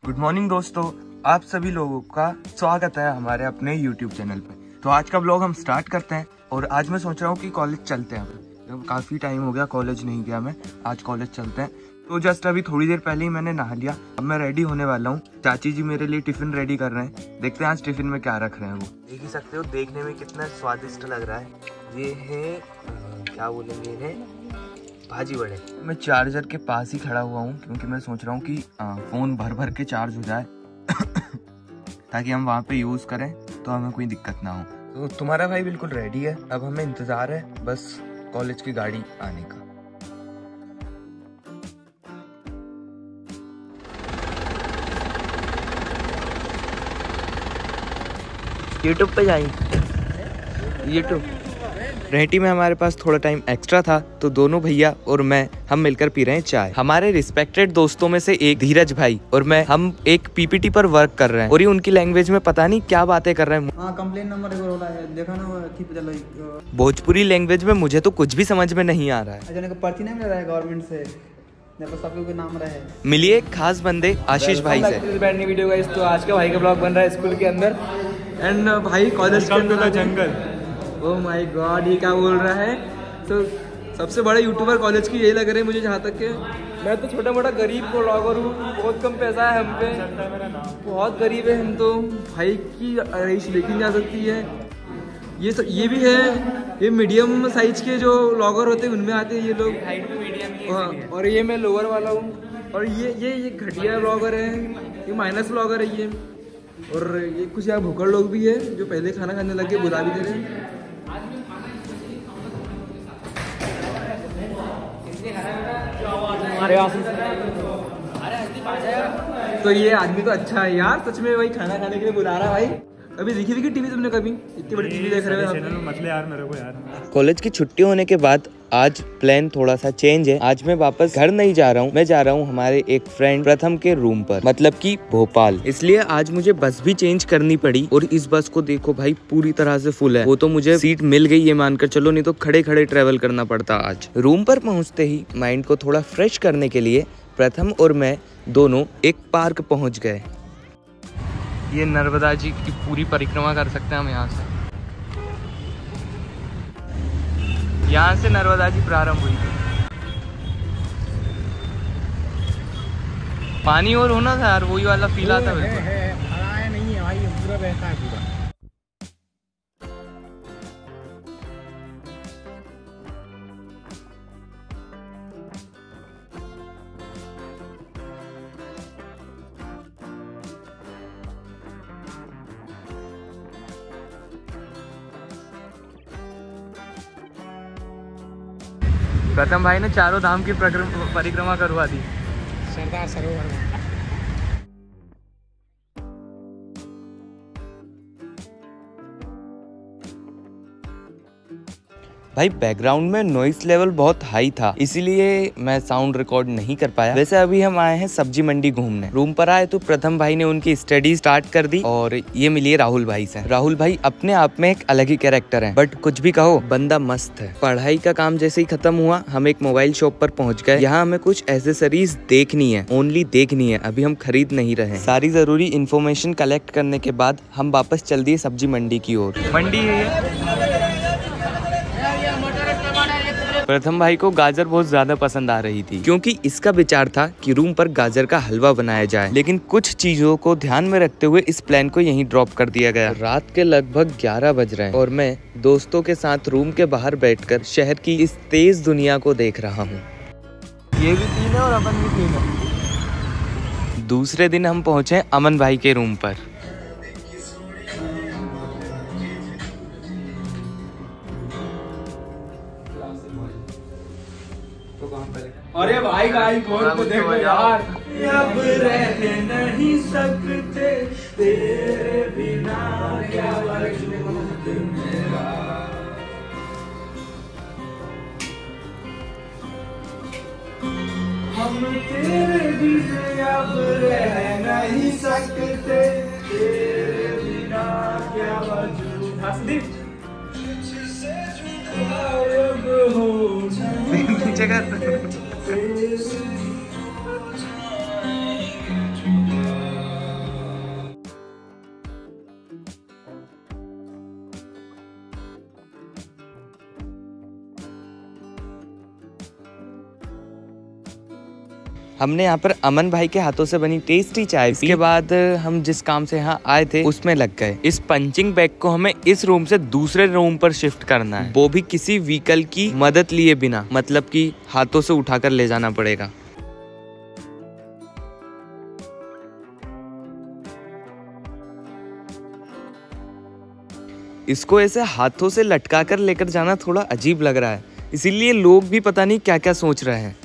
Good morning दोस्तों, आप सभी लोगों का स्वागत है हमारे अपने YouTube चैनल पे। तो आज का ब्लॉग हम स्टार्ट करते हैं और आज मैं सोच रहा हूँ कि कॉलेज चलते हैं। अब काफ़ी टाइम हो गया कॉलेज नहीं गया मैं, आज कॉलेज चलते हैं। तो जस्ट अभी थोड़ी देर पहले ही मैंने नहा लिया, अब मैं रेडी होने वाला हूँ। चाची जी मेरे लिए टिफिन रेडी कर रहे हैं, देखते हैं आज टिफिन में क्या रख रहे हैं। वो देख ही सकते हो, देखने में कितना स्वादिष्ट लग रहा है। ये है क्या बोलेंगे इन्हें, भाजी बड़े। मैं चार्जर के पास ही खड़ा हुआ हूँ क्योंकि मैं सोच रहा हूँ कि फ़ोन भर भर के चार्ज हो जाए ताकि हम वहाँ पे यूज़ करें तो हमें कोई दिक्कत ना हो। तो तुम्हारा भाई बिल्कुल रेडी है, अब हमें इंतज़ार है बस कॉलेज की गाड़ी आने का। यूट्यूब पे जाएंगे, यूट्यूब। रेहटी में हमारे पास थोड़ा टाइम एक्स्ट्रा था तो दोनों भैया और मैं हम मिलकर पी रहे हैं चाय। हमारे रिस्पेक्टेड दोस्तों में से एक धीरज भाई और मैं, हम एक पीपीटी पर वर्क कर रहे हैं और ये उनकी लैंग्वेज में पता नहीं क्या बातें कर रहे हैं। कंप्लेन नंबर देखा ना, भोजपुरी लैंग्वेज में मुझे तो कुछ भी समझ में नहीं आ रहा है। पर्ची नहीं मिल रहा है गवर्नमेंट से, सब लोग के नाम रहे। मिलिए एक खास बंदे आशीष भाई से। बैठने वीडियो गाइस, तो आज का भाई का ब्लॉग बन रहा है स्कूल के अंदर एंड भाई कॉलेज के अंदर जंगल। ओह माय गॉड, ये क्या बोल रहा है। तो सबसे बड़ा यूट्यूबर कॉलेज की यही लग रहे हैं मुझे, जहाँ तक के मैं तो छोटा मोटा गरीब ब्लॉगर हूँ, बहुत कम पैसा है हम पे, बहुत गरीब है हम तो। भाई की रईस लेकिन जा सकती है। ये भी है, ये मीडियम साइज के जो ब्लॉगर होते हैं उनमें आते हैं ये लोग, हाइट में मीडियम। और ये मैं लोअर वाला हूँ और ये घटिया ब्लॉगर है, ये माइनस ब्लॉगर है ये। और ये कुछ यहाँ भूखड़ लोग भी है जो पहले खाना खाने लगे, बुला भी दे रहे हैं। तो ये आदमी तो अच्छा है यार, सच में भाई खाना खाने के लिए बुला रहा है भाई। अभी देखी थी कि टीवी तुमने कभी इतनी बड़ी टीवी देख रहे हो मतलब यार मेरे को यार। कॉलेज की छुट्टी होने के बाद आज प्लान थोड़ा सा चेंज है। आज मैं वापस घर नहीं जा रहा हूँ, मैं जा रहा हूँ हमारे एक फ्रेंड प्रथम के रूम पर, मतलब कि भोपाल। इसलिए आज मुझे बस भी चेंज करनी पड़ी और इस बस को देखो भाई पूरी तरह से फुल है। वो तो मुझे सीट मिल गई ये मानकर चलो, नहीं तो खड़े खड़े ट्रेवल करना पड़ता आज। रूम पर पहुँचते ही माइंड को थोड़ा फ्रेश करने के लिए प्रथम और मैं दोनों एक पार्क पहुँच गए। ये नर्मदा जी की पूरी परिक्रमा कर सकते हैं हम यहाँ से। यहाँ से नर्मदा जी प्रारंभ हुई थी। पानी और होना था यार, वही वाला फील आता है। नहीं है भाई, पूरा बहता है पूरा। प्रथम भाई ने चारों धाम की परिक्रमा करवा दी। सरदार सरोवर में भाई बैकग्राउंड में नॉइस लेवल बहुत हाई था, इसीलिए मैं साउंड रिकॉर्ड नहीं कर पाया। वैसे अभी हम आए हैं सब्जी मंडी घूमने। रूम पर आए तो प्रथम भाई ने उनकी स्टडी स्टार्ट कर दी और ये मिलिए राहुल भाई से। राहुल भाई अपने आप में एक अलग ही कैरेक्टर है, बट कुछ भी कहो बंदा मस्त है। पढ़ाई का काम जैसे ही खत्म हुआ हम एक मोबाइल शॉप पर पहुँच गए। यहाँ हमें कुछ एसेसरीज देखनी है, ओनली देखनी है, अभी हम खरीद नहीं रहे। सारी जरूरी इन्फॉर्मेशन कलेक्ट करने के बाद हम वापस चल दिए सब्जी मंडी की ओर। मंडी है प्रथम भाई को गाजर बहुत ज्यादा पसंद आ रही थी क्योंकि इसका विचार था कि रूम पर गाजर का हलवा बनाया जाए, लेकिन कुछ चीजों को ध्यान में रखते हुए इस प्लान को यहीं ड्रॉप कर दिया गया। रात के लगभग 11 बज रहे हैं और मैं दोस्तों के साथ रूम के बाहर बैठकर शहर की इस तेज दुनिया को देख रहा हूँ। ये भी 3 है और अपन भी 3 है। दूसरे दिन हम पहुँचे अमन भाई के रूम पर। अरे भाई कौन को देखो यार, अब रह नहीं सकते तेरे बिना, क्या वजूद मेरा। हम तेरे बिना अब रह नहीं सकते तेरे बिना, क्या वजूद। हसदीप नीचे कर हमने यहाँ पर अमन भाई के हाथों से बनी टेस्टी चाय पी। इसके बाद हम जिस काम से यहाँ आए थे उसमें लग गए। इस पंचिंग बैग को हमें इस रूम से दूसरे रूम पर शिफ्ट करना है, वो भी किसी व्हीकल की मदद लिए बिना, मतलब कि हाथों से उठाकर ले जाना पड़ेगा। इसको ऐसे हाथों से लटका कर लेकर जाना थोड़ा अजीब लग रहा है, इसीलिए लोग भी पता नहीं क्या क्या सोच रहे हैं।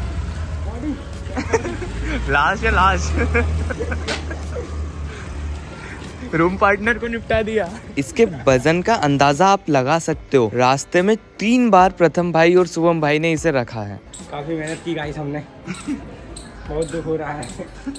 लाश है लाश। रूम पार्टनर को निपटा दिया। इसके वजन का अंदाजा आप लगा सकते हो। रास्ते में 3 बार प्रथम भाई और शुभम भाई ने इसे रखा है। काफी मेहनत की गाइस हमने। बहुत दुख हो रहा है।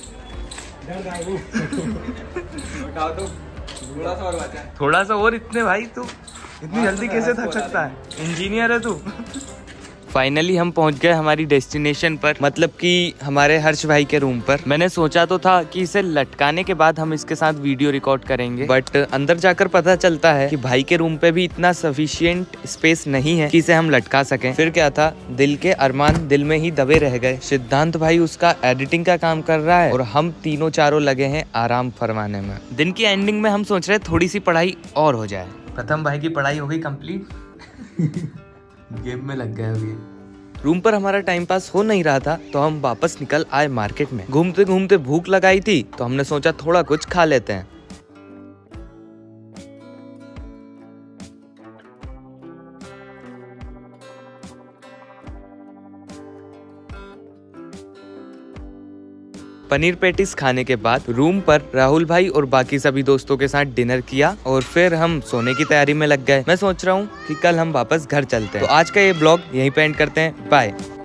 थोड़ा सा और इतने भाई, तू इतनी जल्दी कैसे थक सकता है? इंजीनियर है तू। फाइनली हम पहुंच गए हमारी डेस्टिनेशन पर, मतलब कि हमारे हर्ष भाई के रूम पर। मैंने सोचा तो था कि इसे लटकाने के बाद हम इसके साथ वीडियो रिकॉर्ड करेंगे, बट अंदर जाकर पता चलता है कि भाई के रूम पे भी इतना सफिशिएंट स्पेस नहीं है कि इसे हम लटका सकें। फिर क्या था, दिल के अरमान दिल में ही दबे रह गए। सिद्धांत भाई उसका एडिटिंग का काम कर रहा है और हम तीनों चारों लगे हैं आराम फरमाने में। दिन की एंडिंग में हम सोच रहे थोड़ी सी पढ़ाई और हो जाए। प्रथम भाई की पढ़ाई हो गई कंप्लीट। गेम में लग गए अभी। रूम पर हमारा टाइम पास हो नहीं रहा था तो हम वापस निकल आए मार्केट में। घूमते घूमते भूख लगाई थी तो हमने सोचा थोड़ा कुछ खा लेते हैं। पनीर पैटीज खाने के बाद रूम पर राहुल भाई और बाकी सभी दोस्तों के साथ डिनर किया और फिर हम सोने की तैयारी में लग गए। मैं सोच रहा हूँ कि कल हम वापस घर चलते हैं। तो आज का ये ब्लॉग यहीं पे एंड करते हैं। बाय।